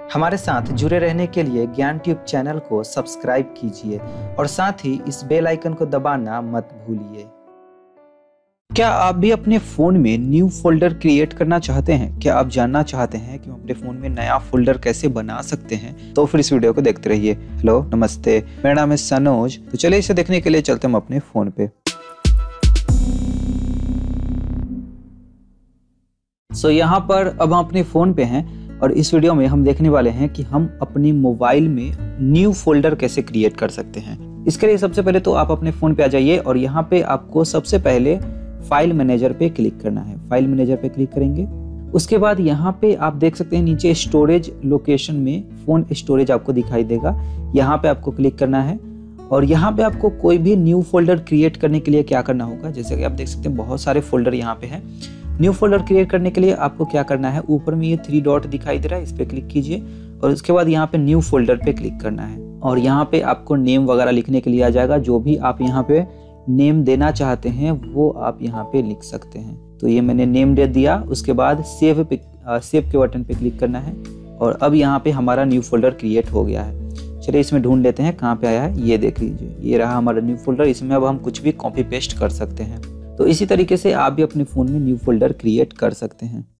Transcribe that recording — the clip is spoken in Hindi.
हमारे साथ जुड़े रहने के लिए ज्ञान ट्यूब चैनल को सब्सक्राइब कीजिए और साथ ही इस बेल आइकन को दबाना मत भूलिए। क्या आप भी अपने फ़ोन में न्यू फ़ोल्डर क्रिएट करना चाहते हैं? क्या आप जानना चाहते हैं कि हम अपने फ़ोन में नया फ़ोल्डर कैसे बना सकते हैं? तो फिर इस वीडियो को देखते रहिए। हेलो, नमस्ते, मेरा नाम है सनोज। तो चलिए इसे देखने के लिए चलते हम अपने फ़ोन पे। यहाँ पर अब हम अपने फ़ोन पे हैं और इस वीडियो में हम देखने वाले हैं कि हम अपनी मोबाइल में न्यू फ़ोल्डर कैसे क्रिएट कर सकते हैं। इसके लिए सबसे पहले तो आप अपने फ़ोन पे आ जाइए और यहाँ पे आपको सबसे पहले फाइल मैनेजर पे क्लिक करना है। फाइल मैनेजर पे क्लिक करेंगे, उसके बाद यहाँ पे आप देख सकते हैं नीचे स्टोरेज लोकेशन में फ़ोन स्टोरेज आपको दिखाई देगा। यहाँ पे आपको क्लिक करना है और यहाँ पे आपको कोई भी न्यू फ़ोल्डर क्रिएट करने के लिए क्या करना होगा, जैसे कि आप देख सकते हैं बहुत सारे फ़ोल्डर यहाँ पे हैं। न्यू फोल्डर क्रिएट करने के लिए आपको क्या करना है, ऊपर में ये 3 डॉट दिखाई दे रहा है, इस पे क्लिक कीजिए और उसके बाद यहाँ पे न्यू फोल्डर पे क्लिक करना है और यहाँ पे आपको नेम वगैरह लिखने के लिए आ जाएगा। जो भी आप यहाँ पे नेम देना चाहते हैं वो आप यहाँ पे लिख सकते हैं। तो ये मैंने नेम दे दिया। उसके बाद सेव के बटन पे क्लिक करना है और अब यहाँ पे हमारा न्यू फोल्डर क्रिएट हो गया है। चलिए इसमें ढूंढ लेते हैं कहाँ पे आया है। ये देख लीजिए, ये रहा हमारा न्यू फोल्डर। इसमें अब हम कुछ भी कॉपी पेस्ट कर सकते हैं। तो इसी तरीके से आप भी अपने फ़ोन में न्यू फोल्डर क्रिएट कर सकते हैं।